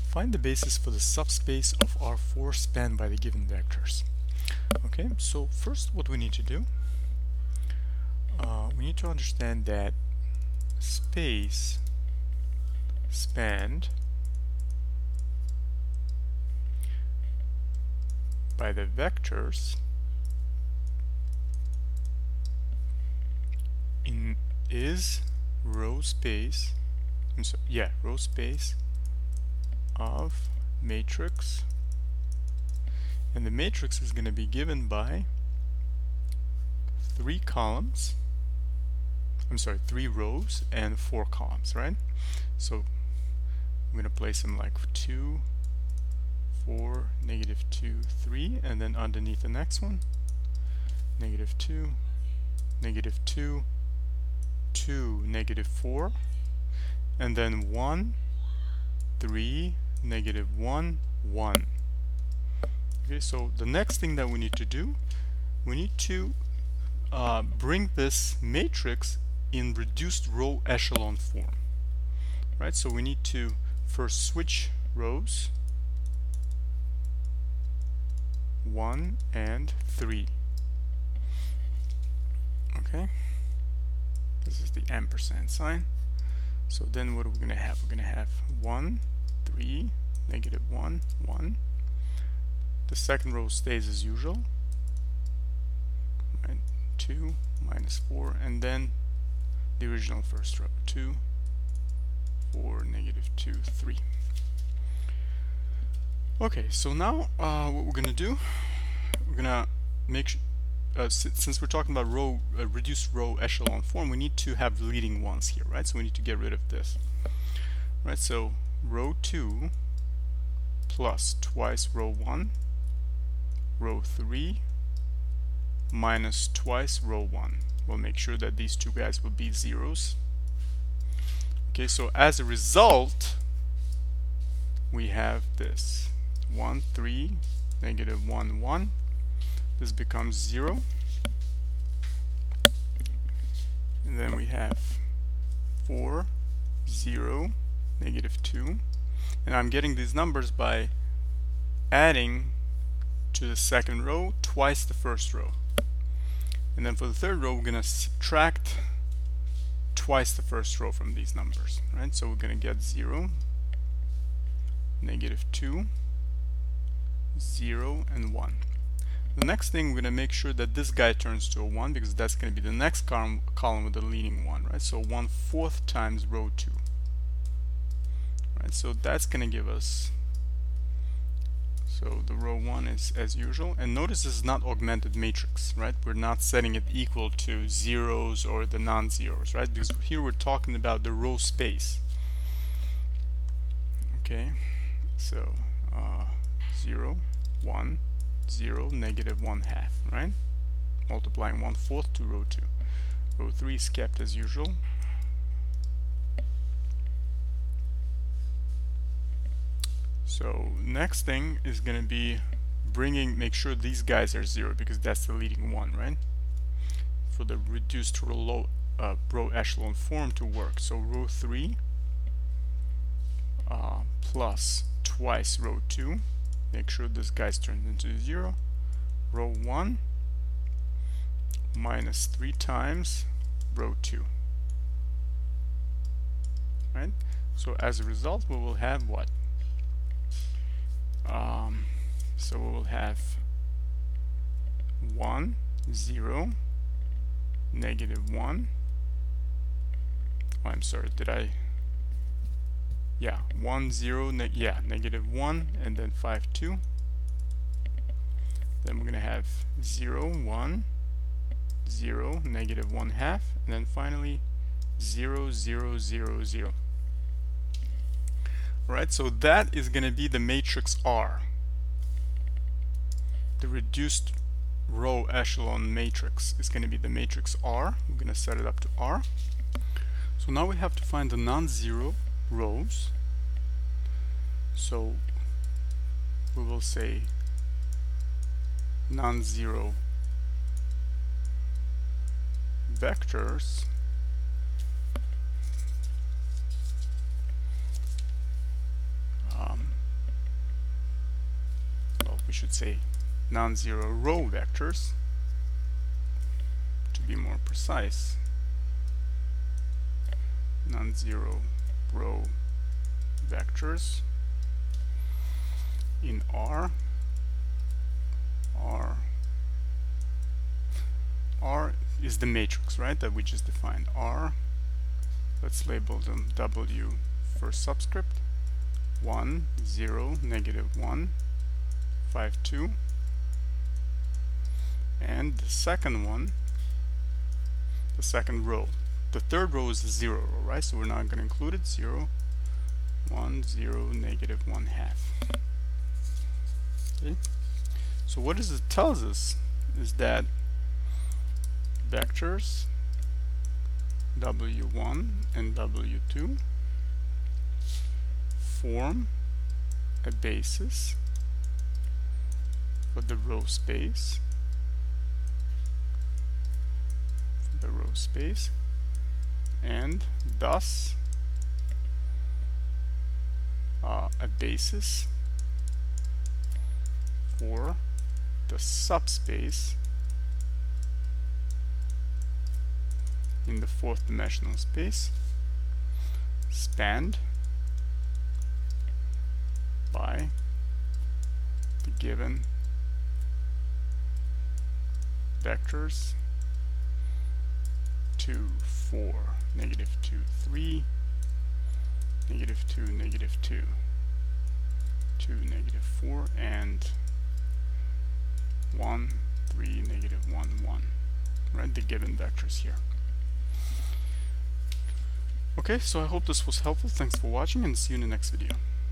Find the basis for the subspace of R4 spanned by the given vectors. Okay, so first what we need to do, we need to understand that space spanned by the vectors is row space, row space of matrix, and the matrix is going to be given by 3 rows and 4 columns, right? So I'm going to place them like 2, 4, -2, 3, and then underneath the next one, -2, -2, 2, -4, and then 1, 3, -1, 1. Okay, so the next thing that we need to do, we need to bring this matrix in reduced row echelon form, right? So we need to first switch rows 1 and 3. Okay, this is the ampersand sign. So then what are we going to have? We're going to have 1, 3, -1, 1. The second row stays as usual, right? 2, -4, and then the original first row, 2, 4, -2, 3. Okay, so now what we're going to do, we're going to make since we're talking about reduced row echelon form, we need to have leading ones here, right? So we need to get rid of this, right? So row 2 plus twice row 1, row 3 minus twice row 1. We'll make sure that these two guys will be zeros. Okay, so as a result, we have this 1, 3, -1, 1. This becomes 0. And then we have 4, 0, -2. And I'm getting these numbers by adding to the second row twice the first row. And then for the third row, we're going to subtract twice the first row from these numbers, right? So we're going to get 0, -2, 0, and 1. The next thing, we're going to make sure that this guy turns to a 1, because that's going to be the next column with the leading 1, right? So 1/4 times row 2, right? So that's going to give us, so the row 1 is as usual, and notice this is not augmented matrix, right? We're not setting it equal to zeros or the non-zeros, right? Because here we're talking about the row space. Okay, so 0, 1, 0, -1/2, right? Multiplying 1/4 to row 2. Row 3 is kept as usual. So next thing is going to be make sure these guys are 0, because that's the leading one, right? For the reduced row echelon form to work. So row 3 plus twice row 2. Make sure this guy's turned into 0. Row 1 minus 3 times row 2. Right? So as a result, we will have what? So we will have 1, 0, -1. Oh, I'm sorry, did I? Yeah, 1, 0, -1, and then 5, 2. Then we're going to have 0, 1, 0, -1/2, and then finally 0, 0, 0, 0. Alright, so that is going to be the matrix R. The reduced row echelon matrix is going to be the matrix R. We're going to set it up to R. So now we have to find the non-zero rows. So we will say non-zero vectors we should say non-zero row vectors, to be more precise, non-zero row vectors in R. R is the matrix, right, that we just defined. R, let's label them W first subscript, 1, 0, -1, 5, 2, and the second one, the second row. The third row is the 0 row, right? So we're not going to include it. 0, 1, 0, -1/2. Okay. So what does it tells us is that vectors W1 and W2 form a basis for the row space, and thus a basis for the subspace in the fourth dimensional space spanned by the given vectors 2, 4, -2, 3, -2, -2, 2, -4, and 1, 3, -1, 1. Right, the given vectors here. Okay, so I hope this was helpful. Thanks for watching, and see you in the next video.